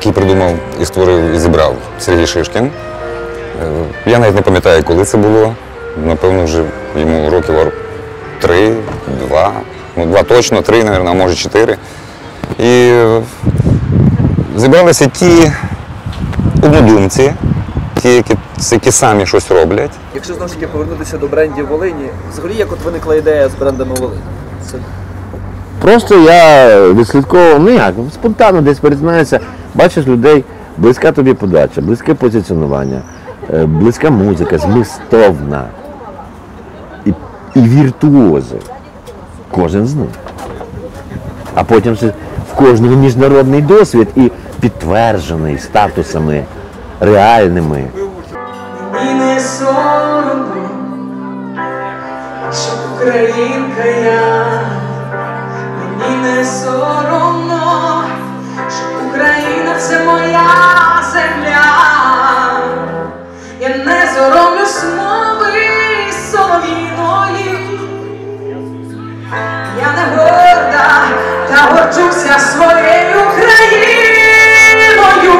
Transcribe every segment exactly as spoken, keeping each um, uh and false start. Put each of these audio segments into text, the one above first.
який придумав і створив, і зібрав Сергій Шишкін. Я навіть не пам'ятаю, коли це було. Напевно, вже йому років три, два, ну два точно, три, мабуть, а може чотири. І зібралися ті однодумці, ті, які, які самі щось роблять. Якщо знову ж таки повернутися до брендів Волині, взагалі як от виникла ідея з брендами Волині? Це... Просто я відслідковував, ну як, спонтанно десь перетинаюся, бачиш людей, близька тобі подача, близьке позиціонування, близька музика, змістовна і, і віртуози. Кожен з них. А потім в кожному міжнародний досвід і підтверджений статусами реальними. Мені не соромно, що українка я. Мені не соромно, що Україна – це моя земля. Я не соромлюсь мови солов'їної. Я не горда, та горджуся своєю країною.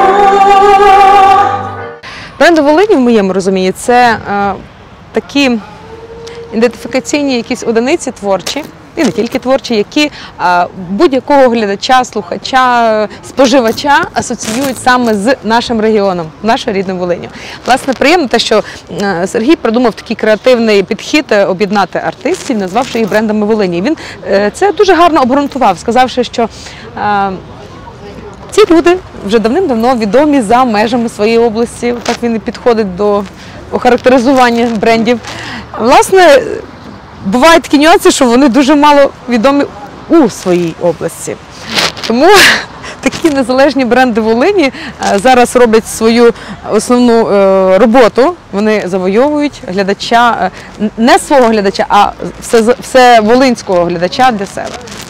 Бренди Волині, в моєму розумінні, це е, такі ідентифікаційні якісь одиниці творчі, і не тільки творчі, які е, будь-якого глядача, слухача, споживача асоціюють саме з нашим регіоном, нашою рідною Волинню. Власне, приємно те, що е, Сергій придумав такий креативний підхід об'єднати артистів, назвавши їх брендами Волині. Він е, це дуже гарно обґрунтував, сказавши, що е, ці люди вже давним-давно відомі за межами своєї області, так він і підходить до охарактеризування брендів. Власне, бувають такі нюанси, що вони дуже мало відомі у своїй області. Тому такі незалежні бренди Волині зараз роблять свою основну роботу. Вони завойовують глядача, не свого глядача, а все, все волинського глядача для себе.